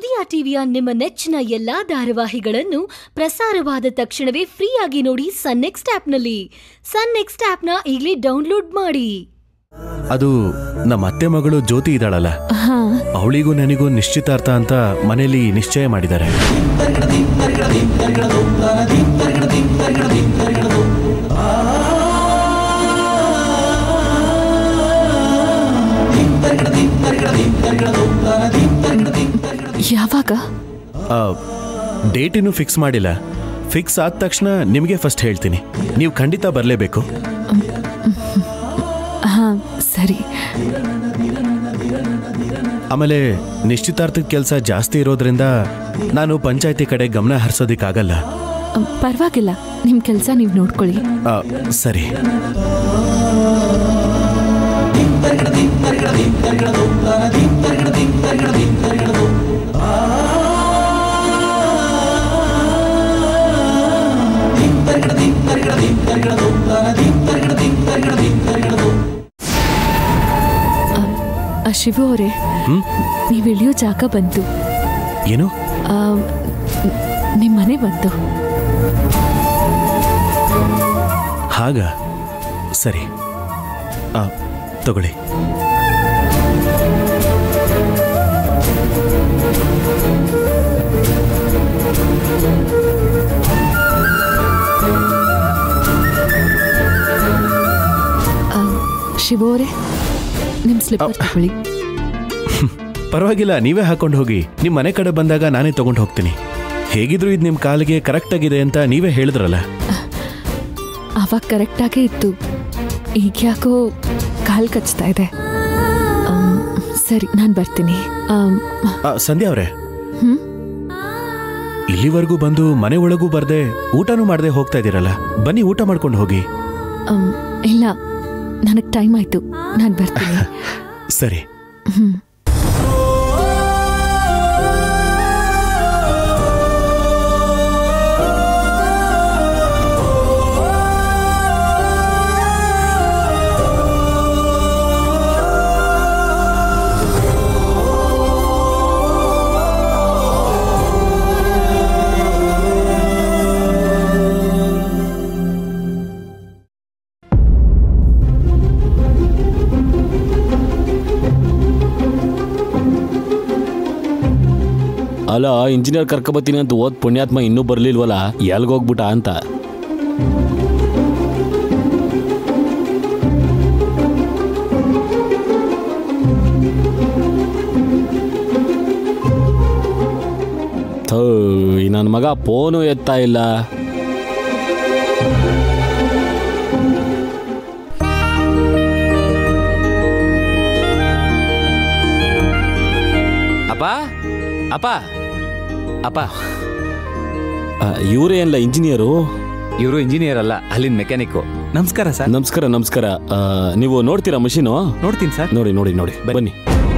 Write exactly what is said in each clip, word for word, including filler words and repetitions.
ಉದಯ ಟಿವಿಯ ನಿಮ್ಮ ನೆಚ್ಚಿನ ಎಲ್ಲಾ ಧಾರಾವಾಹಿಗಳನ್ನು ಪ್ರಸಾರವಾದ ತಕ್ಷಣವೇ ಫ್ರೀಯಾಗಿ ನೋಡಿ ಸನ್ ನೆಕ್ಸ್ಟ್ ಆಪ್ನಲ್ಲಿ. ಸನ್ ನೆಕ್ಸ್ಟ್ ಆಪ್ನ ಈಗಲೇ ಡೌನ್ಲೋಡ್ ಮಾಡಿ. ಅದು ನಮ್ಮ ಅತ್ತೆ ಮಗಳು ಜ್ಯೋತಿ ಇದ್ದಾಳಲ್ಲ, ಅವಳಿಗೂ ನನಗೂ ನಿಶ್ಚಿತಾರ್ಥ ಅಂತ ಮನೆಯಲ್ಲಿ ನಿಶ್ಚಯ ಮಾಡಿದ್ದಾರೆ. ಯಾವಾಗ? ಡೇಟ್ ಇನ್ನೂ ಫಿಕ್ಸ್ ಮಾಡಿಲ್ಲ. ಫಿಕ್ಸ್ ಆದ ತಕ್ಷಣ ನಿಮಗೆ ಫಸ್ಟ್ ಹೇಳ್ತೀನಿ. ನೀವು ಖಂಡಿತ ಬರಲೇಬೇಕು. ಹಾ ಸರಿ. ಆಮೇಲೆ ನಿಶ್ಚಿತಾರ್ಥದ ಕೆಲಸ ಜಾಸ್ತಿ ಇರೋದ್ರಿಂದ ನಾನು ಪಂಚಾಯತಿ ಕಡೆ ಗಮನ ಹರಿಸೋದಿಕ್ಕಾಗಲ್ಲ. ಪರವಾಗಿಲ್ಲ, ನಿಮ್ಮ ಕೆಲಸ ನೀವು ನೋಡ್ಕೊಳ್ಳಿ. ಸರಿ. ಶಿವು ಅವರೇ, ನೀವು ಇಳಿಯೋ ಜಾಗ ಬಂತು. ಏನು? ನಿಮ್ಮ ಮನೆ ಬಂತು. ಹಾಗ ಸರಿ, ತಗೊಳ್ಳಿ. ಶಿವು ಅವರೇ, ನಿಮ್ಮ ಸ್ಲಿಪ್ಪರ್ ತಗೊಳ್ಳಿ. ಪರವಾಗಿಲ್ಲ, ನೀವೇ ಹಾಕೊಂಡು ಹೋಗಿ. ನಿಮ್ಮ ಮನೆ ಕಡೆ ಬಂದಾಗ ನಾನೇ ತಗೊಂಡು ಹೋಗ್ತೀನಿ. ಹೇಗಿದ್ರು ಇದು ನಿಮ್ಮ ಕಾಲಿಗೆ ಕರೆಕ್ಟ್ ಆಗಿದೆ ಅಂತ ನೀವೇ ಹೇಳಿದ್ರಲ್ಲ. ಅವಾಗ ಕರೆಕ್ಟಾಗೇ ಇತ್ತು, ಈಗ ಯಾಕೋ ಕಾಲು ಕಚ್ತಾ ಇದೆ. ಸರಿ, ನಾನು ಬರ್ತೀನಿ. ಸಂಧ್ಯಾ ಅವರೇ, ಇಲ್ಲಿವರೆಗೂ ಬಂದು ಮನೆ ಒಳಗೂ ಬರ್ದೆ ಊಟನೂ ಮಾಡದೆ ಹೋಗ್ತಾ ಇದ್ದೀರಲ್ಲ, ಬನ್ನಿ ಊಟ ಮಾಡ್ಕೊಂಡು ಹೋಗಿ. ಇಲ್ಲ, ನನಗೆ ಟೈಮ್ ಆಯ್ತು, ನಾನು ಬರ್ತೀನಿ. ಸರಿ. ಅಲ್ಲ, ಇಂಜಿನಿಯರ್ ಕರ್ಕೊಬತ್ತೀನಿ ಅಂತ ಓದ್ ಪುಣ್ಯಾತ್ಮ ಇನ್ನೂ ಬರ್ಲಿಲ್ವಲ್ಲ, ಎಲ್ಗೋಗ್ಬಿಟ್ಟ ಅಂತ. ಥೂ, ನನ್ನ ಮಗ ಫೋನು ಎತ್ತಾ ಇಲ್ಲ. ಅಪ್ಪ ಅಪ್ಪ ಅಪ್ಪ ಇವರೇ ಅಲ್ಲ ಇಂಜಿನಿಯರು? ಇವರು ಇಂಜಿನಿಯರ್ ಅಲ್ಲ, ಅಲ್ಲಿನ ಮೆಕ್ಯಾನಿಕ್. ನಮಸ್ಕಾರ ಸರ್. ನಮಸ್ಕಾರ ನಮಸ್ಕಾರ. ನೀವು ನೋಡ್ತೀರಾ ಮಷೀನು? ನೋಡ್ತೀನಿ ಸರ್. ನೋಡಿ ನೋಡಿ ನೋಡಿ, ಬನ್ನಿ.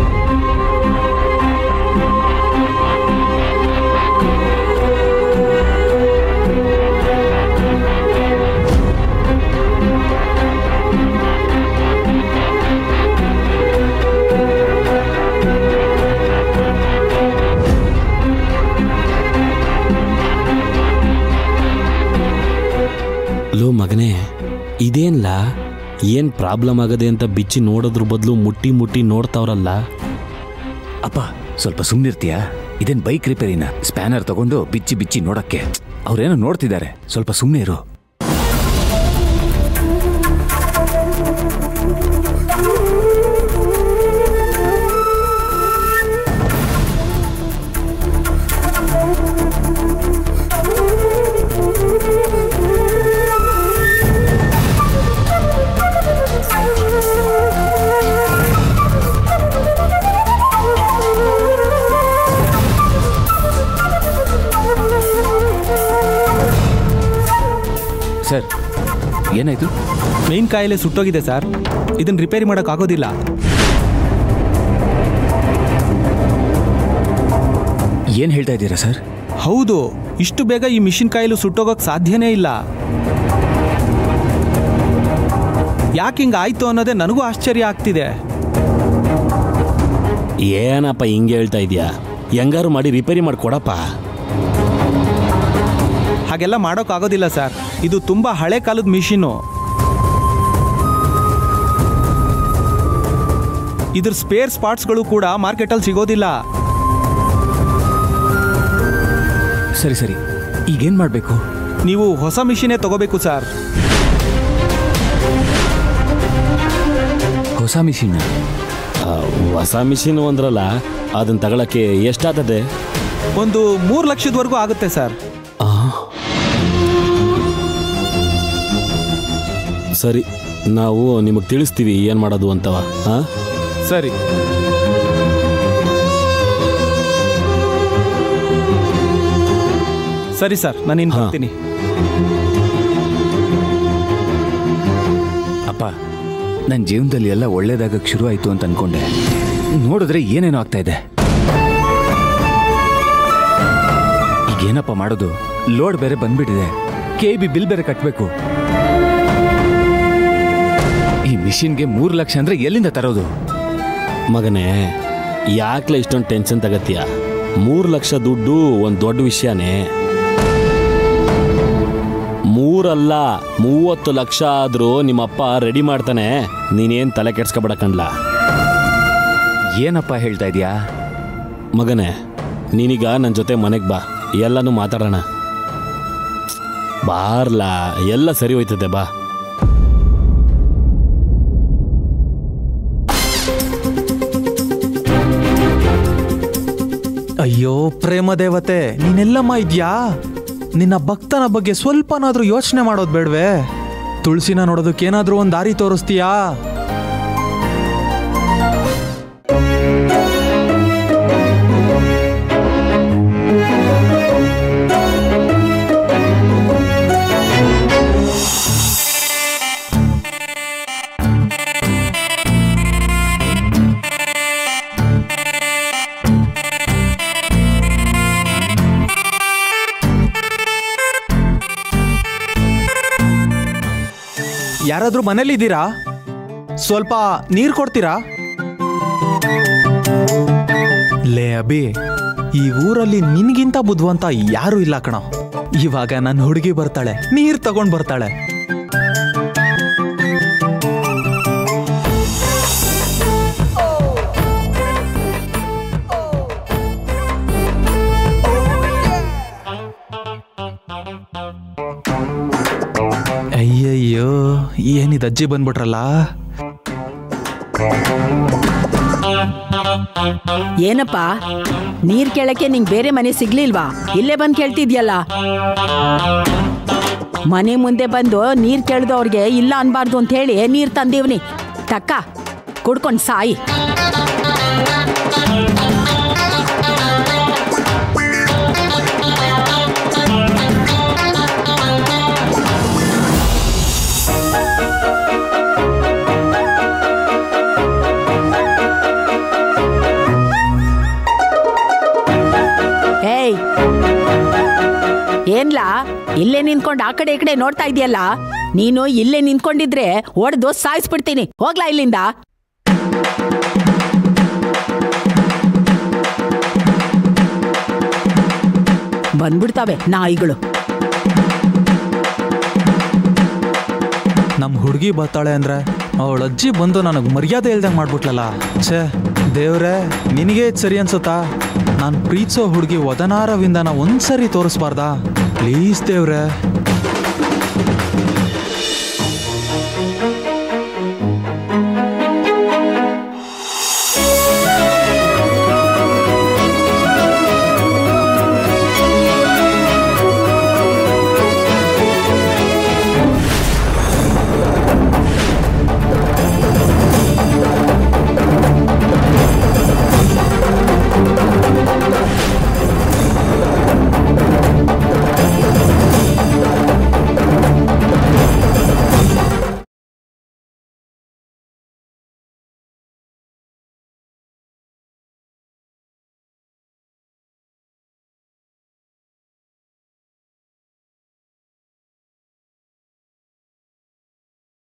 ಲೋ ಮಗನೇ, ಇದೇನ್ಲ ಏನ್ ಪ್ರಾಬ್ಲಮ್ ಆಗದೆ ಅಂತ ಬಿಚ್ಚಿ ನೋಡೋದ್ರ ಬದಲು ಮುಟ್ಟಿ ಮುಟ್ಟಿ ನೋಡ್ತಾವ್ರಲ್ಲ. ಅಪ್ಪ ಸ್ವಲ್ಪ ಸುಮ್ಮನಿರ್ತೀಯಾ? ಇದೇನ್ ಬೈಕ್ ರಿಪೇರಿನ? ಸ್ಪ್ಯಾನರ್ ತಗೊಂಡು ಬಿಚ್ಚಿ ಬಿಚ್ಚಿ ನೋಡಕ್ಕೆ ಅವ್ರೇನೋ ನೋಡ್ತಿದ್ದಾರೆ, ಸ್ವಲ್ಪ ಸುಮ್ಮನೆ ಇರು. ಸರ್, ಏನಾಯ್ತು? ಮೇನ್ ಕಾಯಿಲೆ ಸುಟ್ಟೋಗಿದೆ ಸರ್, ಇದನ್ನ ರಿಪೇರಿ ಮಾಡೋಕ್ಕಾಗೋದಿಲ್ಲ. ಏನು ಹೇಳ್ತಾ ಇದ್ದೀರಾ ಸರ್? ಹೌದು, ಇಷ್ಟು ಬೇಗ ಈ ಮಿಷಿನ್ ಕಾಯಿಲು ಸುಟ್ಟೋಗೋಕೆ ಸಾಧ್ಯನೇ ಇಲ್ಲ. ಯಾಕೆ ಹಿಂಗೆ ಆಯ್ತು ಅನ್ನೋದೇ ನನಗೂ ಆಶ್ಚರ್ಯ ಆಗ್ತಿದೆ. ಏನಪ್ಪ ಹಿಂಗೆ ಹೇಳ್ತಾ ಇದೆಯಾ? ಹೆಂಗಾರು ಮಾಡಿ ರಿಪೇರಿ ಮಾಡಿ ಕೊಡಪ್ಪ. ಹಾಗೆಲ್ಲ ಮಾಡೋಕ್ಕಾಗೋದಿಲ್ಲ ಸರ್, ಇದು ತುಂಬ ಹಳೆ ಕಾಲದ ಮಿಷಿನು. ಇದ್ರ ಸ್ಪೇರ್ ಸ್ಪಾಟ್ಸ್ಗಳು ಕೂಡ ಮಾರ್ಕೆಟಲ್ಲಿ ಸಿಗೋದಿಲ್ಲ. ಸರಿ ಸರಿ, ಈಗೇನು ಮಾಡಬೇಕು? ನೀವು ಹೊಸ ಮಿಷಿನೇ ತಗೋಬೇಕು ಸರ್. ಹೊಸ ಮಿಷಿನ್? ಹೊಸ ಮಿಷಿನ್ ಅಂದ್ರಲ್ಲ, ಅದನ್ನ ತಗೊಳಕ್ಕೆ ಎಷ್ಟಾಗ್ತದೆ? ಒಂದು ಮೂರು ಲಕ್ಷದವರೆಗೂ ಆಗುತ್ತೆ ಸರ್. ಸರಿ, ನಾವು ನಿಮಗೆ ತಿಳಿಸ್ತೀವಿ ಏನು ಮಾಡೋದು ಅಂತವ. ಹಾಂ ಸರಿ. ಸರಿ ಸರ್, ನಾನು ಇನ್ನು ಬರ್ತೀನಿ. ಅಪ್ಪ, ನನ್ನ ಜೀವನದಲ್ಲಿ ಎಲ್ಲ ಒಳ್ಳೇದಾಗಕ್ಕೆ ಶುರು ಆಯಿತು ಅಂತ ಅನ್ಕೊಂಡೆ. ನೋಡಿದ್ರೆ ಏನೇನೋ ಆಗ್ತಾ ಇದೆ. ಈಗೇನಪ್ಪ ಮಾಡೋದು? ಲೋಡ್ ಬೇರೆ ಬಂದ್ಬಿಟ್ಟಿದೆ, ಕೆ ಬಿ ಬಿಲ್ ಬೇರೆ ಕಟ್ಟಬೇಕು. ಈ ಮಿಷಿನ್ಗೆ ಮೂರು ಲಕ್ಷ ಅಂದ್ರೆ ಎಲ್ಲಿಂದ ತರೋದು? ಮಗನೇ, ಯಾಕ್ಲೆ ಇಷ್ಟೊಂದು ಟೆನ್ಷನ್ ತಗತ್ತೀಯ? ಮೂರು ಲಕ್ಷ ದುಡ್ಡು ಒಂದು ದೊಡ್ಡ ವಿಷಯನೇ. ಮೂರಲ್ಲ ಮೂವತ್ತು ಲಕ್ಷ ಆದರೂ ನಿಮ್ಮಪ್ಪ ರೆಡಿ ಮಾಡ್ತಾನೆ. ನೀನೇನು ತಲೆ ಕೆಡ್ಸ್ಕೊಬೇಡ ಕಣ್ಲ. ಏನಪ್ಪ ಹೇಳ್ತಾ ಇದೀಯಾ? ಮಗನೇ, ನೀನೀಗ ನನ್ನ ಜೊತೆ ಮನೆಗೆ ಬಾ, ಎಲ್ಲನೂ ಮಾತಾಡೋಣ. ಬಾರ್ಲಾ, ಎಲ್ಲ ಸರಿ ಹೋಯ್ತದೆ, ಬಾ. ಅಯ್ಯೋ ಪ್ರೇಮ ದೇವತೆ, ನೀನೆಲ್ಲಮ್ಮ ಇದ್ಯಾ? ನಿನ್ನ ಭಕ್ತನ ಬಗ್ಗೆ ಸ್ವಲ್ಪನಾದ್ರೂ ಯೋಚನೆ ಮಾಡೋದು ಬೇಡವೇ? ತುಳಸಿನ ನೋಡೋದಕ್ಕೇನಾದ್ರೂ ಒಂದು ದಾರಿ ತೋರಿಸ್ತೀಯಾ? ಯಾರಾದ್ರೂ ಮನೇಲಿದ್ದೀರಾ? ಸ್ವಲ್ಪ ನೀರು ಕೊಡ್ತೀರಾ? ಲೇ ಅಭಿ, ಈ ಊರಲ್ಲಿ ನಿನ್ಗಿಂತ ಬುದ್ಧಿವಂತ ಯಾರು ಇಲ್ಲ ಕಣ. ಇವಾಗ ನನ್ನ ಹುಡುಗಿ ಬರ್ತಾಳೆ, ನೀರು ತಗೊಂಡ್ ಬರ್ತಾಳೆ. ಅಯ್ಯಯ್ಯೋ, ಏನಿದು ಅಜ್ಜಿ ಬಂದ್ಬಿಟ್ರಲ್ಲ. ಏನಪ್ಪ, ನೀರ್ ಕೇಳಕ್ಕೆ ನಿಂಗೆ ಬೇರೆ ಮನೆ ಸಿಗ್ಲಿಲ್ವಾ? ಇಲ್ಲೇ ಬಂದು ಕೇಳ್ತಿದ್ಯಲ್ಲ. ಮನೆ ಮುಂದೆ ಬಂದು ನೀರ್ ಕೇಳಿದವ್ರಿಗೆ ಇಲ್ಲ ಅನ್ಬಾರ್ದು ಅಂತ ಹೇಳಿ ನೀರ್ ತಂದೀವ್ನಿ. ತಕ್ಕ ಕುಡ್ಕೊಂಡು ಸಾಯಿ. ಏನ್ಲಾ ಇಲ್ಲೇ ನಿಂತ್ಕೊಂಡು ಆ ಕಡೆ ಈ ಕಡೆ ನೋಡ್ತಾ ಇದೆಯಲ್ಲ? ನೀನು ಇಲ್ಲೇ ನಿಂತ್ಕೊಂಡಿದ್ರೆ ಹೊಡೆದು ಸಾಯಿಸ್ಬಿಡ್ತೀನಿ. ಹೋಗ್ಲಾ ಇಲ್ಲಿಂದ. ಬಂದ್ಬಿಡ್ತಾವೆ ನಾಯಿಗಳು. ನಮ್ಮ ಹುಡುಗಿ ಬರ್ತಾಳೆ ಅಂದ್ರೆ ಅವಳ ಅಜ್ಜಿ ಬಂದು ನನಗೆ ಮರ್ಯಾದೆ ಇಲ್ದಂಗೆ ಮಾಡ್ಬಿಟ್ಲಲ್ಲ. ಛೇ ದೇವ್ರೆ, ನಿನಗೆ ಸರಿ ಅನ್ಸುತ್ತಾ? ನಾನು ಪ್ರೀತಿಸೋ ಹುಡುಗಿ ವದನಾರವಿಂದನ ಒಂದ್ಸರಿ ತೋರಿಸ್ಬಾರ್ದಾ? ಪ್ಲೀಸ್ ದೇವ್ರೆ.